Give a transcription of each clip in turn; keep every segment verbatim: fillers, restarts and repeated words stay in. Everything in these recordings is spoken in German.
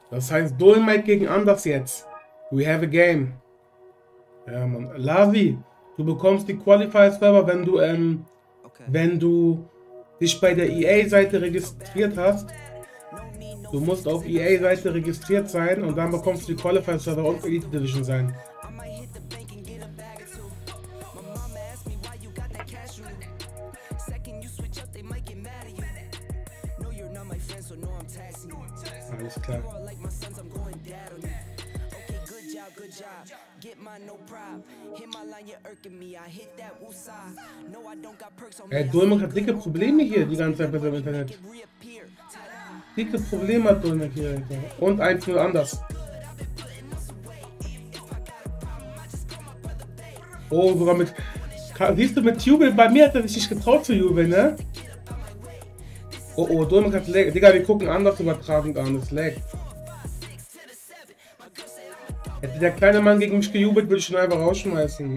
Das heißt Dolmite gegen Anders jetzt. We have a game. Ja, Mann. Lavi, du bekommst die Qualifier-Server, wenn du, ähm, Okay. wenn du dich bei der E A-Seite registriert hast. Du musst auf E A-Seite registriert sein und dann bekommst du die Qualifier-Server und Elite Division sein. Alles klar. Ey, Dolmek hat dicke Probleme hier die ganze Zeit mit dem Internet. Dicke Probleme hat Dolmek hier. Alter. Und eins null anders. Oh, sogar mit... Siehst du, mit Jubel, bei mir hat er sich nicht getraut zu jubeln, ne? Oh, oh, Dolmek hat Lag. Digga, wir gucken anders übertragend an, das Lag. Hätte der kleine Mann gegen mich gejubelt, würde ich ihn einfach rausschmeißen.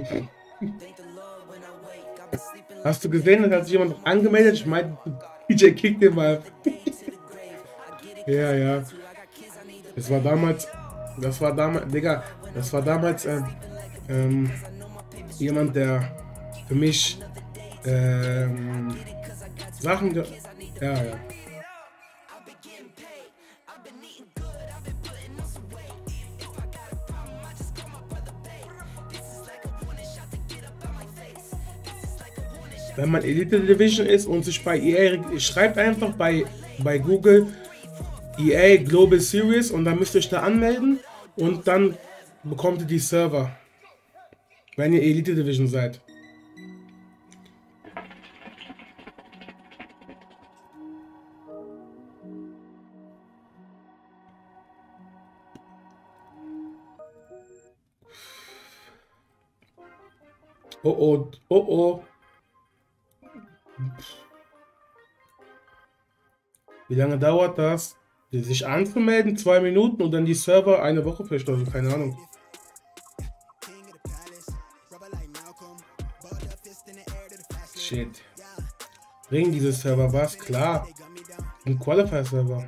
Hast du gesehen, da hat sich jemand noch angemeldet? Ich meinte, D J kick den mal. Ja, ja. Das war damals, das war damals, Digga, das war damals äh, ähm, jemand, der für mich ähm, Sachen, ja, ja. Wenn man Elite Division ist und sich bei E A, schreibt einfach bei, bei Google E A Global Series und dann müsst ihr euch da anmelden und dann bekommt ihr die Server, wenn ihr Elite Division seid. Oh oh, oh oh. Wie lange dauert das, sich anzumelden? Zwei Minuten und dann die Server eine Woche vielleicht, also keine Ahnung. Shit. Bringen diese Server was? Klar. Ein Qualifier-Server.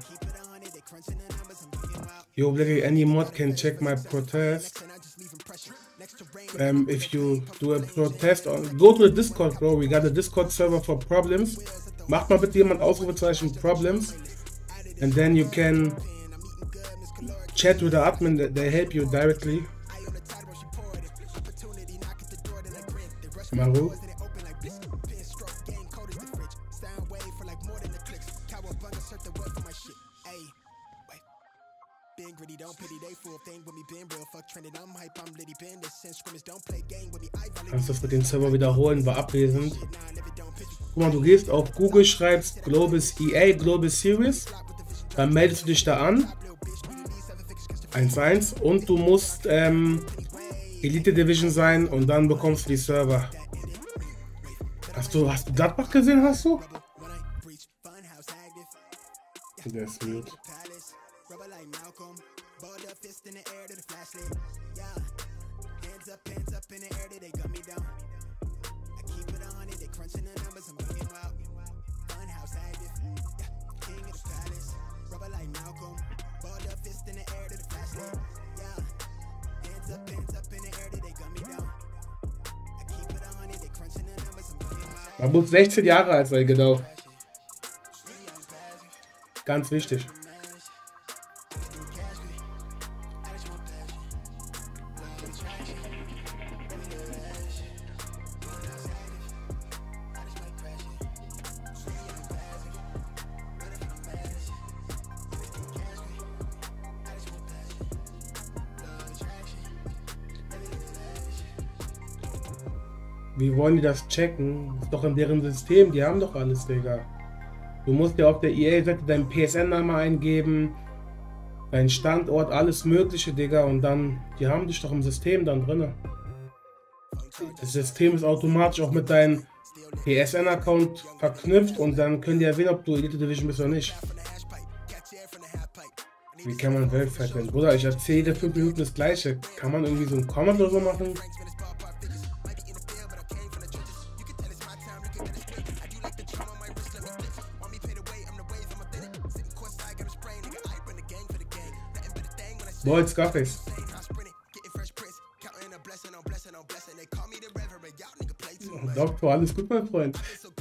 Yo, Blacky, any mod can check my protest. Um, if you do a protest, on, go to the Discord, bro. We got a Discord server for problems. Macht mal bitte jemand Ausrufezeichen Problems. And then you can chat with the admin, they help you directly. Maru. Kannst du das mit dem Server wiederholen, war abwesend. Guck mal, du gehst auf Google, schreibst Global E A Global Series, dann meldest du dich da an, eins eins, und du musst ähm, Elite Division sein und dann bekommst du die Server. Hast du, hast du Gladbach gesehen, hast du? Der ist mute. Man muss sechzehn Jahre alt sein, genau. Ganz wichtig. Wie wollen die das checken? Das ist doch in deren System, die haben doch alles, Digga. Du musst ja auf der E A-Seite deinen P S N-Name eingeben, deinen Standort, alles mögliche, Digga, und dann, die haben dich doch im System dann drin. Das System ist automatisch auch mit deinem P S N-Account verknüpft und dann können die ja sehen, ob du Elite Division bist oder nicht. Wie kann man weltweit denn? Bruder, ich erzähle fünf Minuten das Gleiche. Kann man irgendwie so ein Comment oder so machen? Boy, Scarface. Doktor, alles gut, mein Freund.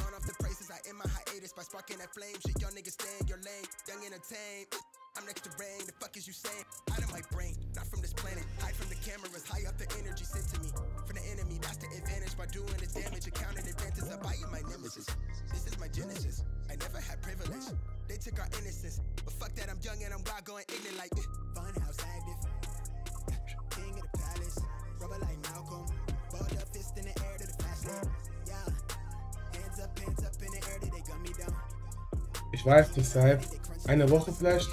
I'm next to rain, the fuck is you saying? Out of my brain, not from this planet. Hide from the cameras, high up the energy sent to me. From the enemy, that's the advantage. By doing the damage, accounting advantage, I buy you my nemesis. This is my genesis, I never had privilege. They took our innocence, but fuck that, I'm young and I'm wild, going ignorant like uh, Funhouse active, king of the palace. Rubber like Malcolm, balled up fist in the air to the fast lane. Yeah, hands up, hands up in the air, did they gun me down? Ich weiß nicht, seit eine Woche vielleicht.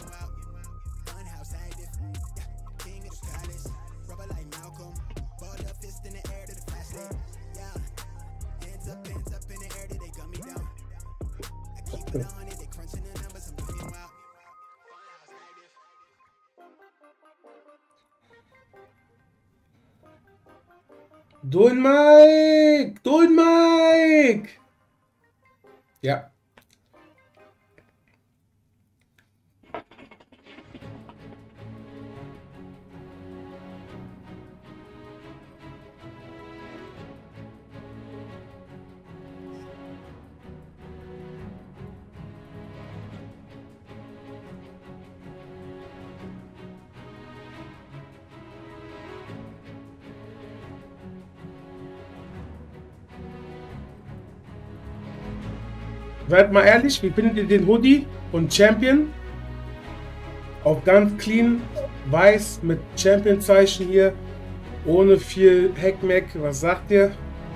Doing Mike! Doing Mike! Ja. Seid mal ehrlich, wie findet ihr den Hoodie und Champion? Auch ganz clean, weiß mit Champion-Zeichen hier, ohne viel Heckmeck. Was sagt ihr?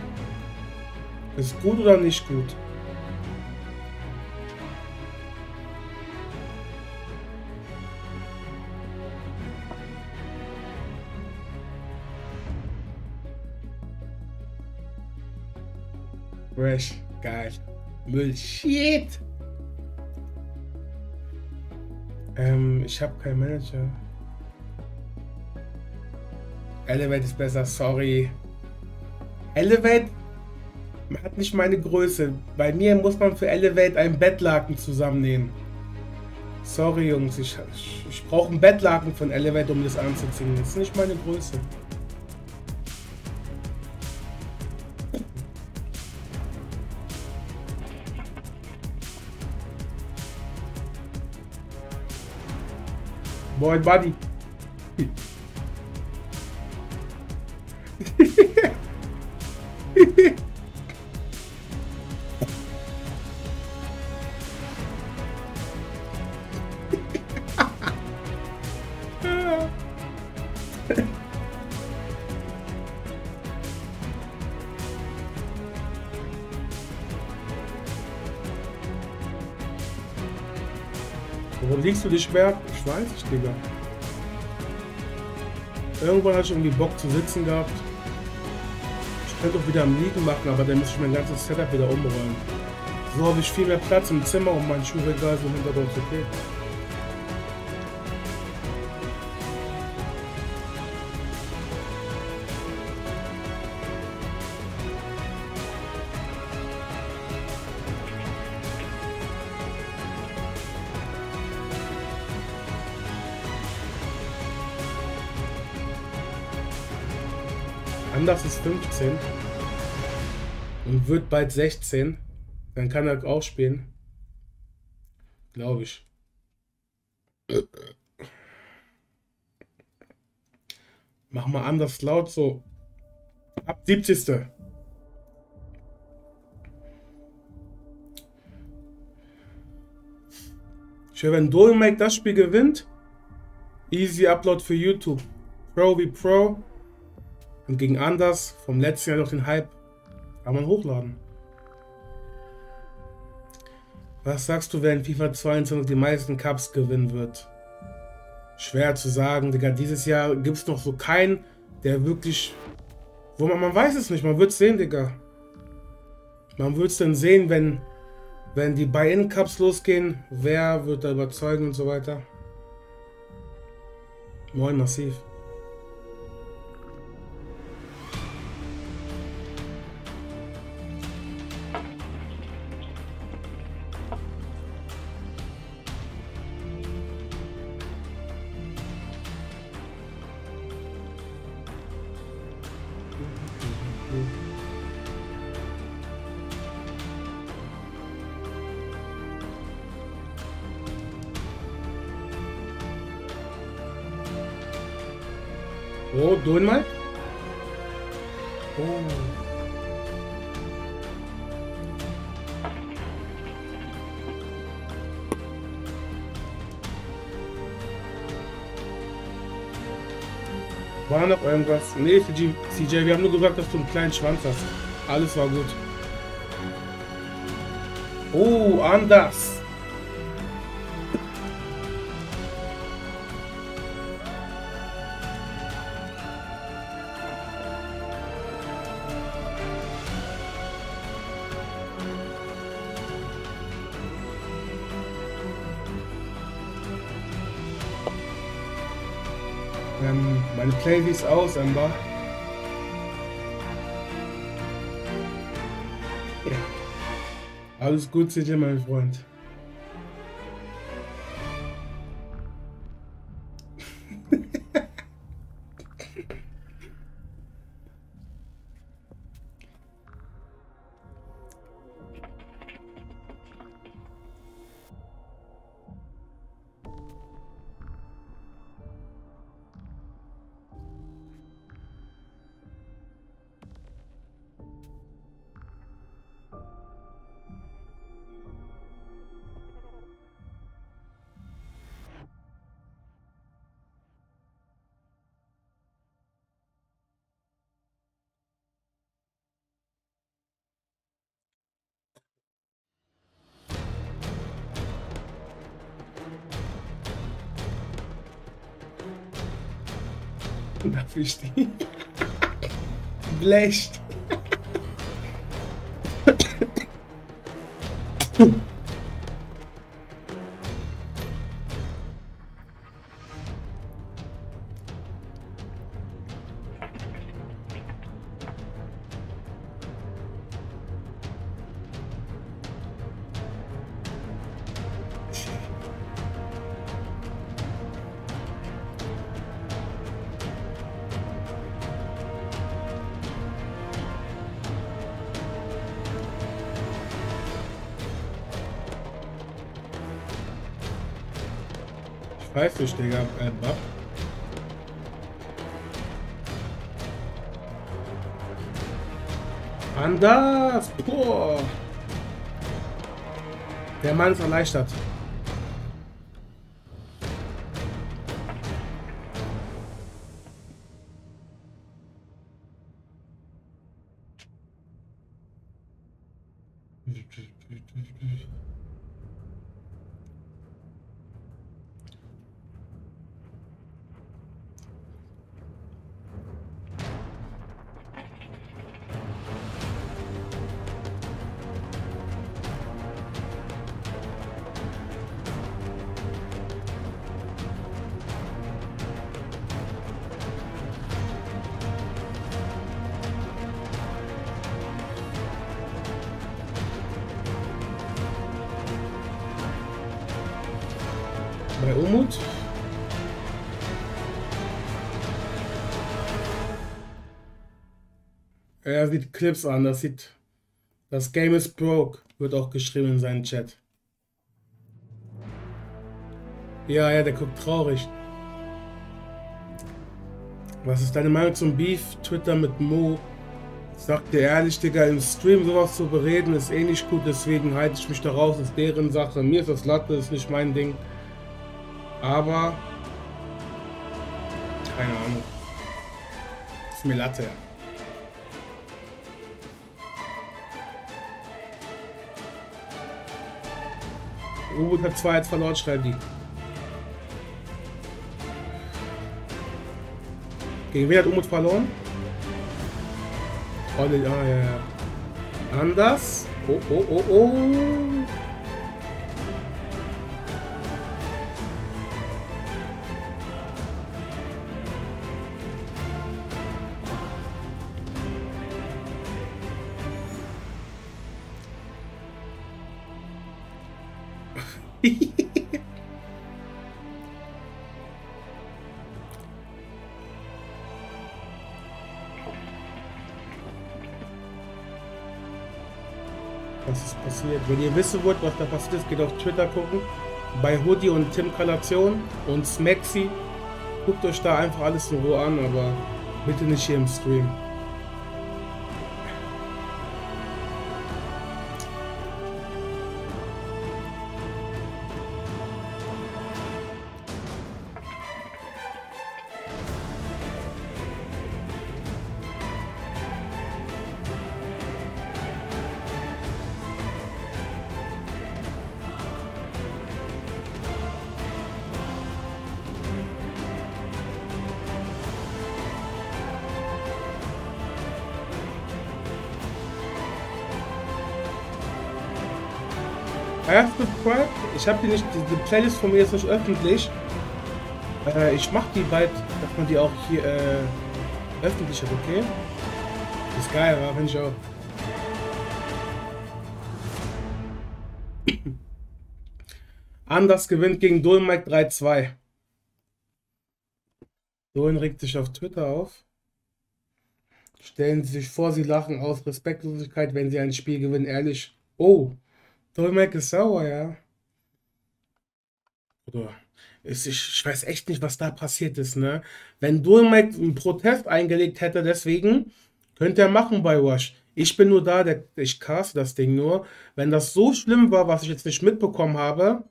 Ist gut oder nicht gut? Fresh, geil. Müll, shit. Ähm, ich habe keinen Manager. Elevate ist besser, sorry. Elevate hat nicht meine Größe. Bei mir muss man für Elevate einen Bettlaken zusammennehmen. Sorry Jungs, ich, ich, ich brauche einen Bettlaken von Elevate, um das anzuziehen. Das ist nicht meine Größe. Boy, buddy. Warum liegst du dich mehr? Ich weiß nicht, Digga. Irgendwann hatte ich irgendwie Bock zu sitzen gehabt. Ich könnte auch wieder am Liegen machen, aber dann muss ich mein ganzes Setup wieder umräumen. So habe ich viel mehr Platz im Zimmer und mein Schuhregal so hinter uns okay. Anders ist fünfzehn und wird bald sechzehn. Dann kann er auch spielen. Glaube ich. Mach mal anders laut so. Ab siebzigste Ich höre, wenn Dolmake das Spiel gewinnt, easy Upload für YouTube. Pro wie Pro. Und gegen Anders vom letzten Jahr noch den Hype kann man hochladen. Was sagst du, wer in FIFA zweiundzwanzig die meisten Cups gewinnen wird? Schwer zu sagen, Digga. Dieses Jahr gibt es noch so keinen, der wirklich... Wo man, man weiß es nicht, man wird es sehen, Digga. Man wird es dann sehen, wenn, wenn die Buy-In-Cups losgehen. Wer wird da überzeugen und so weiter. Moin, massiv. Oh, Dynamite? Oh. War noch irgendwas? Nee, C J, wir haben nur gesagt, dass du einen kleinen Schwanz hast. Alles war gut. Oh, anders. Ähm, meine Playlist ist aus, Amber. Ja. Alles gut, C J, mein Freund. Darf ich die? Blecht. Ich weiß nicht, Digga. Äh, Bab. Anders! Boah! Der Mann ist erleichtert. Bei Umut. Er sieht Clips an, das sieht. Das Game is broke, wird auch geschrieben in seinem Chat. Ja, ja, der guckt traurig. Was ist deine Meinung zum Beef? Twitter mit Mo. Sag dir ehrlich, Digga, im Stream sowas zu bereden ist eh nicht gut, deswegen halte ich mich da raus, ist deren Sache. Mir ist das Latte, ist nicht mein Ding. Aber keine Ahnung. Ist mir Latte. Ubud hat zwei jetzt verloren, schreibt die. Gegen wen hat Umut verloren? Oh, ah, ja, ja. Anders. Oh, oh, oh, oh. Was ist passiert? Wenn ihr wissen wollt, was da passiert ist, geht auf Twitter gucken. Bei Hoodie und Tim Kalation und Smexy Guckt euch da einfach alles in Ruhe an, aber bitte nicht hier im Stream. Subscribe. Ich habe die nicht, die Playlist von mir ist nicht öffentlich. Äh, ich mache die bald, dass man die auch hier äh, öffentlich hat, okay? Das ist geil, ja, finde ich auch. Anders gewinnt gegen Dolmike drei zwei. Dolan regt sich auf Twitter auf. Stellen Sie sich vor, Sie lachen aus Respektlosigkeit, wenn Sie ein Spiel gewinnen, ehrlich. Oh, Dolmike ist sauer, ja. Oder ist, ich, ich weiß echt nicht, was da passiert ist, ne? Wenn Dolmike einen Protest eingelegt hätte, deswegen, könnte er machen bei Rush. Ich bin nur da, der, ich cast das Ding nur. Wenn das so schlimm war, was ich jetzt nicht mitbekommen habe,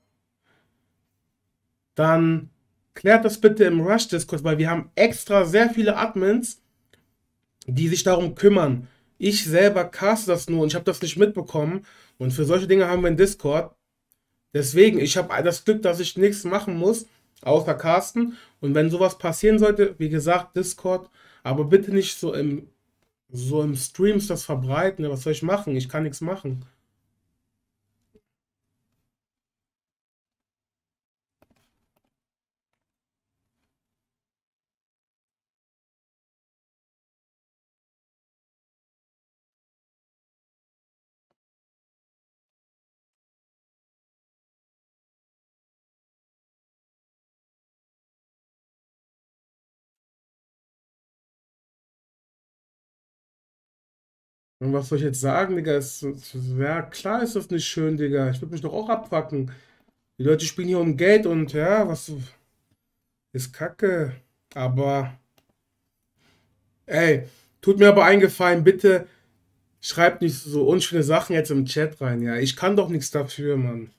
dann klärt das bitte im Rush-Diskurs, weil wir haben extra sehr viele Admins, die sich darum kümmern. Ich selber cast das nur und ich habe das nicht mitbekommen. Und für solche Dinge haben wir einen Discord. Deswegen, ich habe das Glück, dass ich nichts machen muss, außer casten. Und wenn sowas passieren sollte, wie gesagt, Discord. Aber bitte nicht so im, so im Streams das verbreiten. Was soll ich machen? Ich kann nichts machen. Und was soll ich jetzt sagen, Digga? Es, es, ja, klar ist das nicht schön, Digga. Ich würde mich doch auch abfacken. Die Leute spielen hier um Geld und ja, was ist Kacke. Aber, ey, tut mir aber einen Gefallen, bitte schreibt nicht so unschöne Sachen jetzt im Chat rein, ja. Ich kann doch nichts dafür, Mann.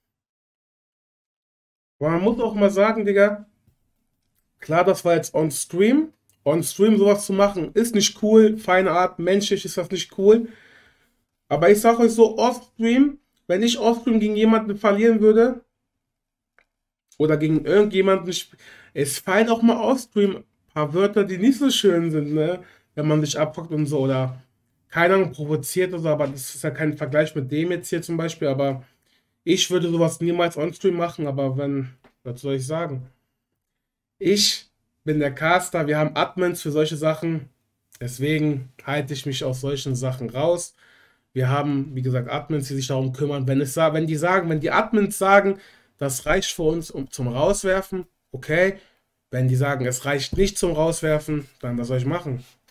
Aber man muss auch mal sagen, Digga, klar, das war jetzt on Stream. On Stream sowas zu machen, ist nicht cool. Feine Art, menschlich ist das nicht cool. Aber ich sage euch so, Off-Stream, wenn ich Off-Stream gegen jemanden verlieren würde, oder gegen irgendjemanden, es fallen auch mal Off-Stream ein paar Wörter, die nicht so schön sind, ne? Wenn man sich abfuckt und so, oder keine Ahnung, provoziert oder so, aber das ist ja kein Vergleich mit dem jetzt hier zum Beispiel, aber ich würde sowas niemals on-Stream machen, aber wenn, was soll ich sagen? Ich bin der Caster, wir haben Admins für solche Sachen, deswegen halte ich mich aus solchen Sachen raus. Wir haben, wie gesagt, Admins, die sich darum kümmern. Wenn, es, wenn die sagen, wenn die Admins sagen, das reicht für uns um, zum Rauswerfen, okay. Wenn die sagen, es reicht nicht zum Rauswerfen, dann was soll ich machen?